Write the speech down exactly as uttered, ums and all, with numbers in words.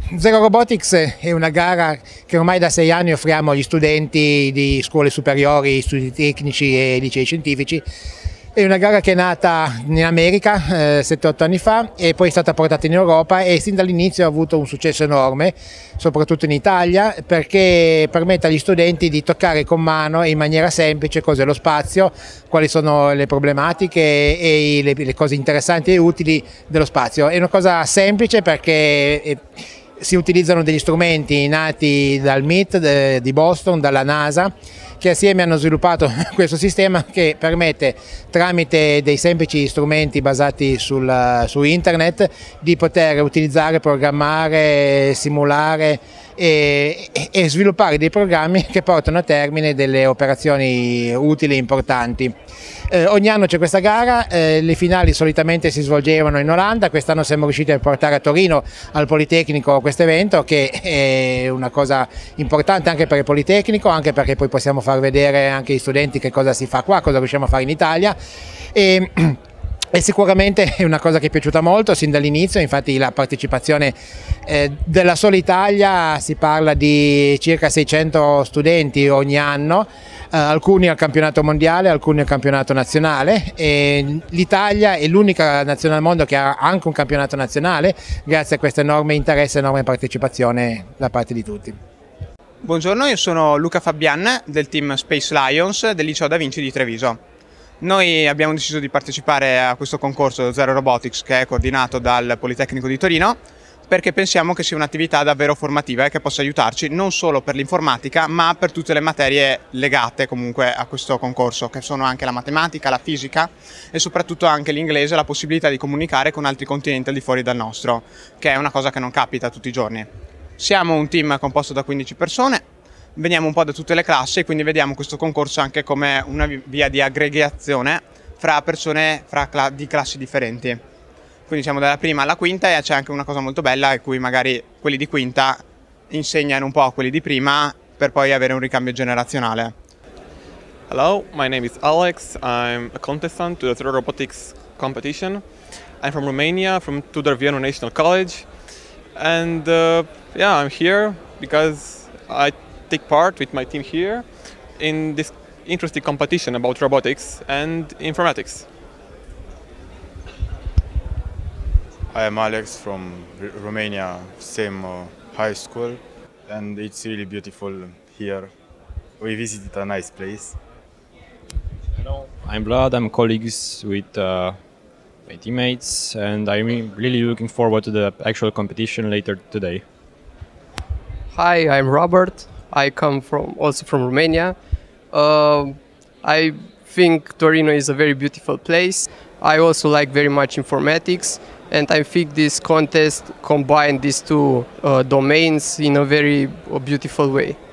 Zero Robotics è una gara che ormai da sei anni offriamo agli studenti di scuole superiori, studi tecnici e licei scientifici. È una gara che è nata in America eh, sette otto anni fa e poi è stata portata in Europa e sin dall'inizio ha avuto un successo enorme, soprattutto in Italia, perché permette agli studenti di toccare con mano e in maniera semplice cos'è lo spazio, quali sono le problematiche e le, le cose interessanti e utili dello spazio. È una cosa semplice perché è, si utilizzano degli strumenti nati dal M I T di Boston, dalla NASA, che assieme hanno sviluppato questo sistema che permette, tramite dei semplici strumenti basati sul, su internet, di poter utilizzare, programmare, simulare e, e sviluppare dei programmi che portano a termine delle operazioni utili e importanti. Eh, ogni anno c'è questa gara, eh, le finali solitamente si svolgevano in Olanda, quest'anno siamo riusciti a portare a Torino al Politecnico questo evento, che è una cosa importante anche per il Politecnico, anche perché poi possiamo far vedere anche agli studenti che cosa si fa qua, cosa riusciamo a fare in Italia. E, E sicuramente è una cosa che è piaciuta molto sin dall'inizio, infatti la partecipazione eh, della sola Italia si parla di circa seicento studenti ogni anno, eh, alcuni al campionato mondiale, alcuni al campionato nazionale, e l'Italia è l'unica nazione al mondo che ha anche un campionato nazionale grazie a questo enorme interesse e enorme partecipazione da parte di tutti. Buongiorno, io sono Luca Fabian del team Space Lions del Liceo Da Vinci di Treviso. Noi abbiamo deciso di partecipare a questo concorso Zero Robotics, che è coordinato dal Politecnico di Torino, perché pensiamo che sia un'attività davvero formativa e che possa aiutarci non solo per l'informatica ma per tutte le materie legate comunque a questo concorso, che sono anche la matematica, la fisica e soprattutto anche l'inglese, la possibilità di comunicare con altri continenti al di fuori dal nostro, che è una cosa che non capita tutti i giorni. Siamo un team composto da quindici persone. Veniamo un po' da tutte le classi, quindi vediamo questo concorso anche come una via di aggregazione fra persone fra cla di classi differenti. Quindi siamo dalla prima alla quinta e c'è anche una cosa molto bella in cui magari quelli di quinta insegnano un po' a quelli di prima per poi avere un ricambio generazionale. Hello, my name is Alex. I'm a contestant to the Zero Robotics competition. I'm from Romania, from Tudor Vienu National College. And uh, yeah, I'm here because I take part with my team here in this interesting competition about robotics and informatics. I am Alex from R Romania, same uh, high school, and it's really beautiful here. We visited a nice place. Hello, I'm Vlad. I'm colleagues with uh, my teammates, and I'm really looking forward to the actual competition later today. Hi, I'm Robert. I come from also from Romania. Uh, I think Torino is a very beautiful place. I also like very much informatics, and I think this contest combined these two uh, domains in a very uh, beautiful way.